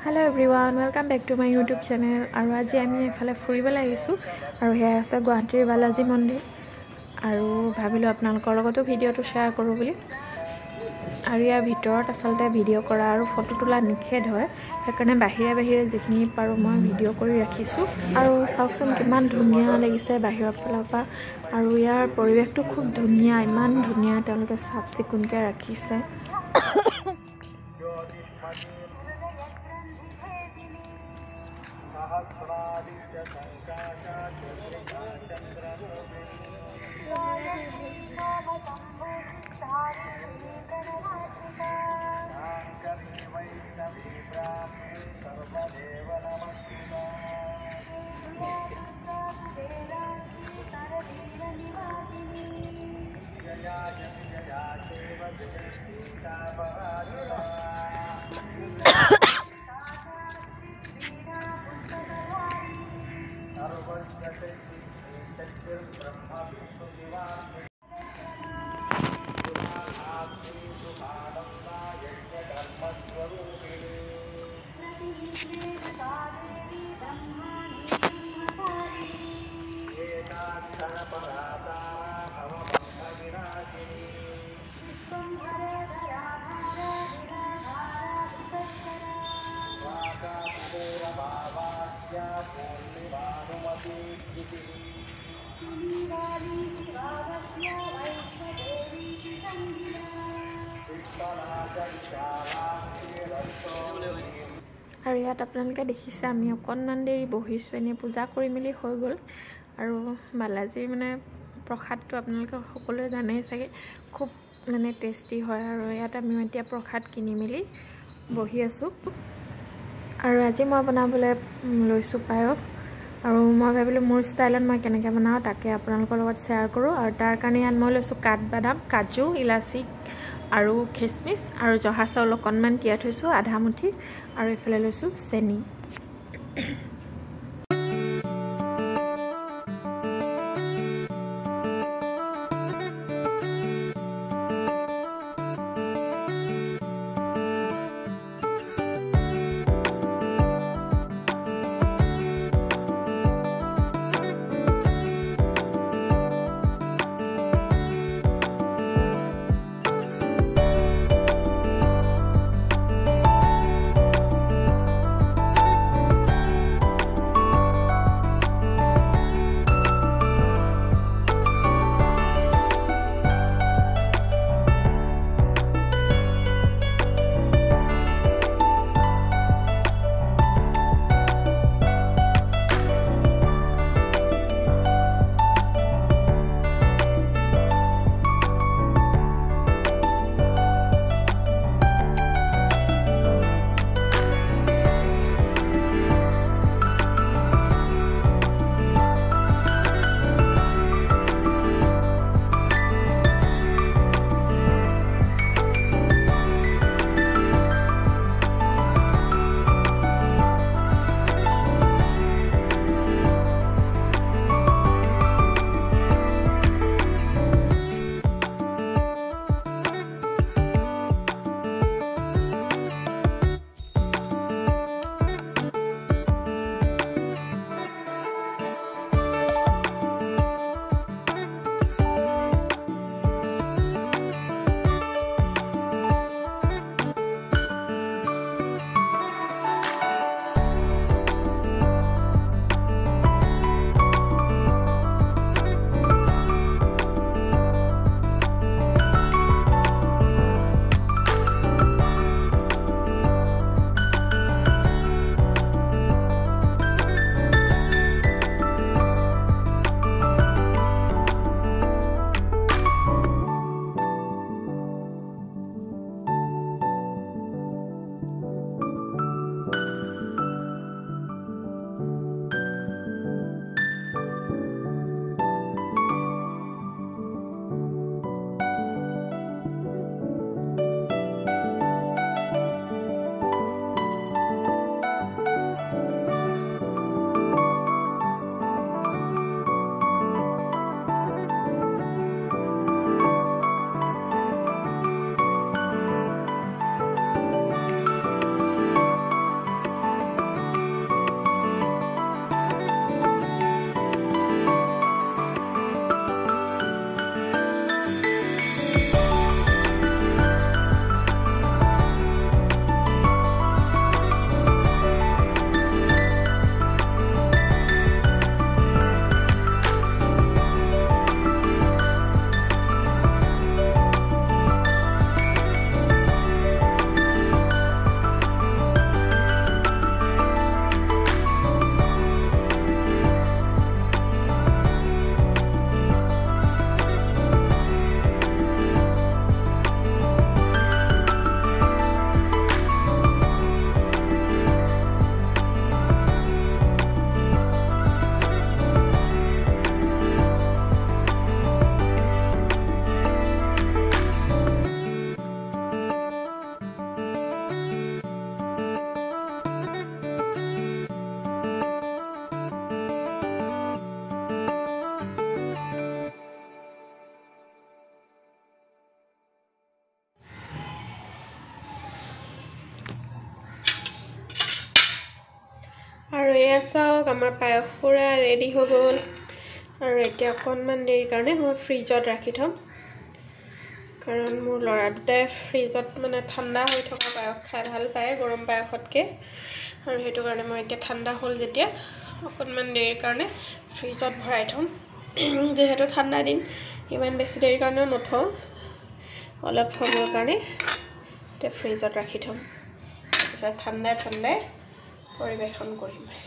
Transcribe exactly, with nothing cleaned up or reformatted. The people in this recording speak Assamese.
Hello everyone, welcome back to my YouTube channel. আৰু আজি আমি এফালে ফুৰিবলৈ আহিছো আৰু হেয়া আছে গুৱাহাটীৰ বালাজী মন্দিৰ আৰু ভাবিলো আপোনালোকৰ লগতো ভিডিওটো শেয়াৰ কৰো বুলি আৰু ইয়াৰ ভিতৰত আসলতে ভিডিও কৰা আৰু ফটো তোলা নিখেধ হয় সেইকাৰণে বাহিৰে বাহিৰে যিখিনি পাৰো মই ভিডিও কৰি ৰাখিছো আৰু চাওকচোন কিমান ধুনীয়া লাগিছে বাহিৰৰ ফালৰ পৰা আৰু ইয়াৰ পৰিৱেশটো খুব ধুনীয়া ইমান ধুনীয়া তেওঁলোকে সাফ চিকুণকৈ ৰাখিছে আৰু ইয়াত আপোনালোকে দেখিছে আমি অকণমান দেৰি বহিছো এনে পূজা কৰি মিলি হৈ গ'ল আৰু বালাজী মানে প্ৰসাদটো আপোনালোকে সকলোৱে জানে চাগে খুব মানে টেষ্টি হয় আৰু ইয়াত আমি এতিয়া প্ৰসাদ কিনি মিলি বহি আছো আৰু আজি মই বনাবলৈ লৈছো পায়স আৰু মই ভাবিলো মোৰ ষ্টাইলত মই কেনেকৈ বনাও তাকে আপোনালোকৰ লগত শেয়াৰ কৰো আৰু তাৰ কাৰণে ইয়াত মই লৈছো কাঠবাদাম কাজু ইলাচি আৰু খিচমিচ আৰু জহা চাউল অকণমান তিয়াই থৈছো আধা মুঠি আৰু এফালে লৈছো চেনি এয়া চাওক আমাৰ পায়স পুৰা ৰেডি হৈ গ'ল আৰু এতিয়া অকণমান দেৰিৰ কাৰণে মই ফ্ৰিজত ৰাখি থ'ম কাৰণ মোৰ ল'ৰা দুটাই ফ্ৰিজত মানে ঠাণ্ডা হৈ থকা পায়স খাই ভাল পায় গৰম পায়সতকৈ আৰু সেইটো কাৰণে মই এতিয়া ঠাণ্ডা হ'ল যেতিয়া অকণমান দেৰিৰ কাৰণে ফ্ৰিজত ভৰাই থ'ম যেহেতু ঠাণ্ডা দিন ইমান বেছি দেৰিৰ কাৰণেও নথওঁ অলপ সময়ৰ কাৰণে এতিয়া ফ্ৰিজত ৰাখি থ'ম তাৰপিছত ঠাণ্ডাই ঠাণ্ডাই পৰিৱেশন কৰিম